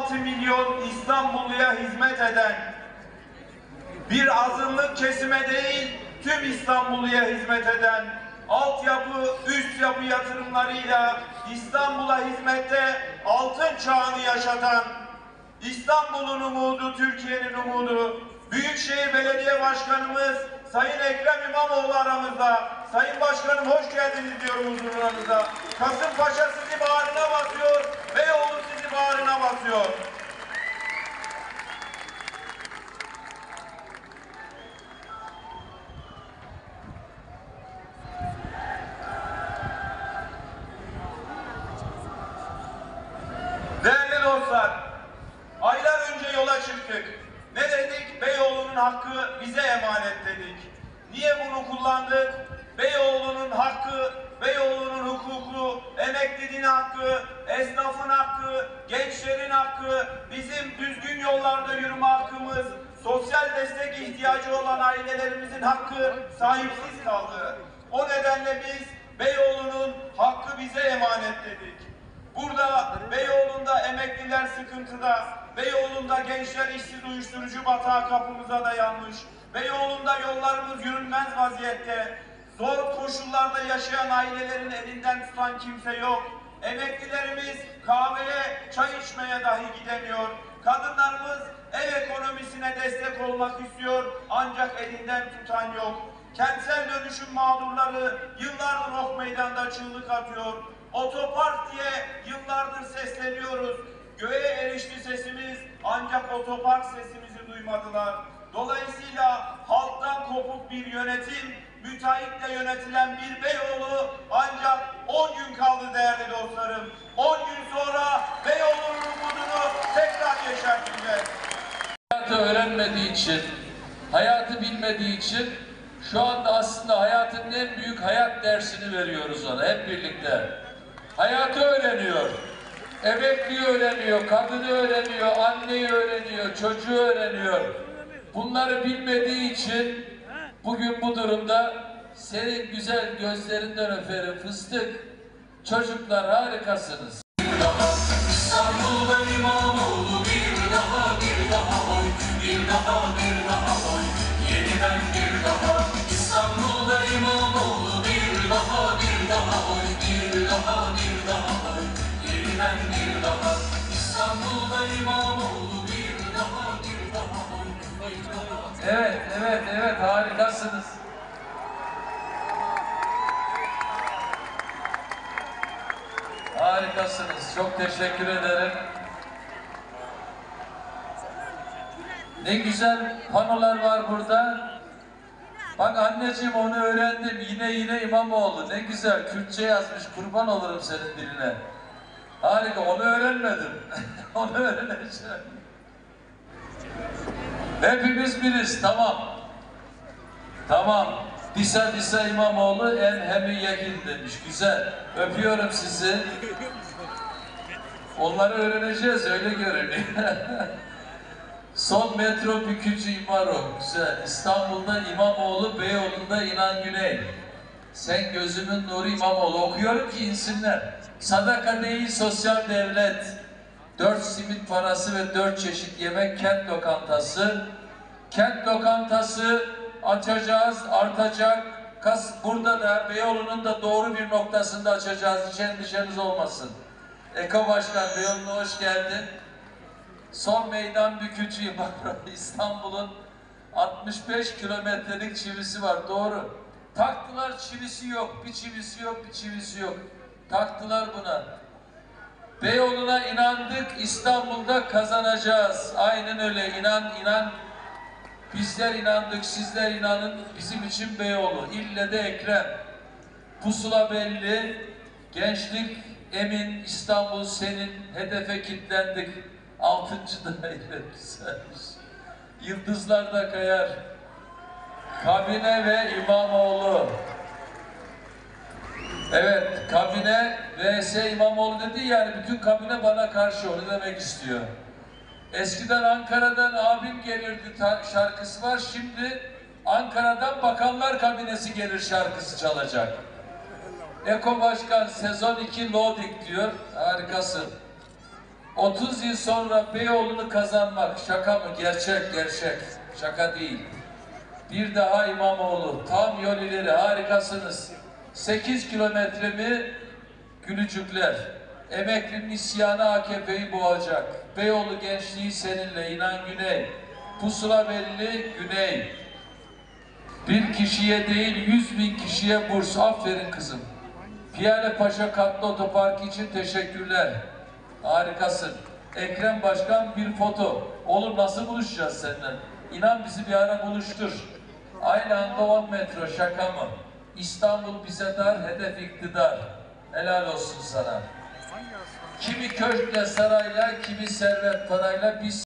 16 milyon İstanbulluya hizmet eden, bir azınlık kesime değil, tüm İstanbulluya hizmet eden, altyapı, üst yapı yatırımlarıyla İstanbul'a hizmette altın çağını yaşatan, İstanbul'un umudu, Türkiye'nin umudu, Büyükşehir Belediye Başkanımız Sayın Ekrem İmamoğlu aramızda. Sayın Başkanım hoş geldiniz diyorum huzurlarınıza. Kasımpaşa sizi bağrına basıyor, Beyoğlu sizi bağrına basıyor. Değerli dostlar, aylar önce yola çıktık. Ne dedik? Beyoğlu'nun hakkı bize emanet dedik. Niye bunu kullandık? Beyoğlu'nun hakkı, Beyoğlu'nun hukuku, emekliliğin hakkı, esnafın hakkı, gençlerin hakkı, bizim düzgün yollarda yürüme hakkımız, sosyal destek ihtiyacı olan ailelerimizin hakkı sahipsiz kaldı. O nedenle biz Beyoğlu'nun hakkı bize emanet dedik. Burada Beyoğlu'nda emekliler sıkıntıda, Beyoğlu'nda gençler işsiz uyuşturucu batağı kapımıza dayanmış, Beyoğlu'nda yollarımız yürünmez vaziyette, zor koşullarda yaşayan ailelerin elinden tutan kimse yok. Emeklilerimiz kahveye, çay içmeye dahi gidemiyor. Kadınlarımız ev ekonomisine destek olmak istiyor ancak elinden tutan yok. Kentsel dönüşüm mağdurları yıllardır ok meydanda çığlık atıyor. Otopark diye yıllardır sesleniyoruz. Göğe erişti sesimiz ancak otopark sesimizi duymadılar. Dolayısıyla halktan kopuk bir yönetim, müteahhitle yönetilen bir Beyoğlu ancak 10 gün kaldı değerli dostlarım. 10 gün sonra Beyoğlu'nun umudunu tekrar yeşerteceğiz. Hayatı öğrenmediği için, hayatı bilmediği için şu anda aslında hayatın en büyük hayat dersini veriyoruz ona hep birlikte. Hayatı öğreniyor, emekliyi öğreniyor, kadını öğreniyor, anneyi öğreniyor, çocuğu öğreniyor. Bunları bilmediği için bugün bu durumda senin güzel gözlerinden öperim fıstık. Çocuklar harikasınız. İstanbul'da İmamoğlu bir daha oy, bir daha oy, yeniden bir daha. İstanbul'da İmamoğlu bir daha oy, bir daha oy, yeniden bir daha. İstanbul'da İmamoğlu bir daha oy, bir daha. Evet harikasınız. Harikasınız. Çok teşekkür ederim. Ne güzel panolar var burada. Bak anneciğim onu öğrendim. Yine İmamoğlu. Ne güzel. Kürtçe yazmış. Kurban olurum senin diline. Harika. Onu öğrenmedim. Onu öğreneceğim. Hepimiz biriz. Tamam. Disa İmamoğlu en hemi yakin demiş. Güzel. Öpüyorum sizi. Onları öğreneceğiz. Öyle görünüyor. Son metro bükücü İmaro. Güzel. İstanbul'da İmamoğlu, Beyoğlu'nda İnan Güney. Sen gözümün nuru İmamoğlu. Okuyorum ki insinler. Sadaka değil sosyal devlet. 4 simit parası ve 4 çeşit yemek kent lokantası. Kent lokantası açacağız, artacak. Burada da Beyoğlu'nun da doğru bir noktasında açacağız. Hiç endişeniz olmasın. Eko Başkan Beyoğlu'na hoş geldin. Son meydan bükücü İstanbul'un 65 kilometrelik çivisi var. Doğru. Taktılar çivisi yok. Bir çivisi yok. Taktılar buna. Beyoğlu'na inandık. İstanbul'da kazanacağız. Aynen öyle. İnan. Bizler inandık. Sizler inanın. Bizim için Beyoğlu. İlle de Ekrem. Pusula belli. Gençlik emin. İstanbul senin. Hedefe kilitlendik. 6. daire güzelmiş. Yıldızlar da kayar. Kabine ve İmamoğlu. Evet, kabine vs İmamoğlu dedi, yani bütün kabine bana karşı, onu demek istiyor. Eskiden Ankara'dan abim gelirdi şarkısı var, şimdi Ankara'dan Bakanlar Kabinesi gelir şarkısı çalacak. Eko Başkan sezon 2 loading diyor, harikasın. 30 yıl sonra Beyoğlu'nu kazanmak şaka mı? Gerçek, gerçek. Şaka değil. Bir daha İmamoğlu. Tam yol ileri. Harikasınız. 8 kilometre mi? Gülücükler. Emeklinin isyanı AKP'yi boğacak. Beyoğlu gençliği seninle. İnan Güney. Pusula belli. Güney. Bir kişiye değil 100.000 kişiye burs. Aferin kızım. Piyale Paşa katlı otoparkı için teşekkürler. Harikasın. Ekrem Başkan bir foto. Oğlum nasıl buluşacağız seninle? İnan bizi bir ara buluştur. Aynı anda 10 metro şaka mı? İstanbul bize dar, hedef iktidar. Helal olsun sana. Kimi köşkle sarayla, kimi servet parayla biz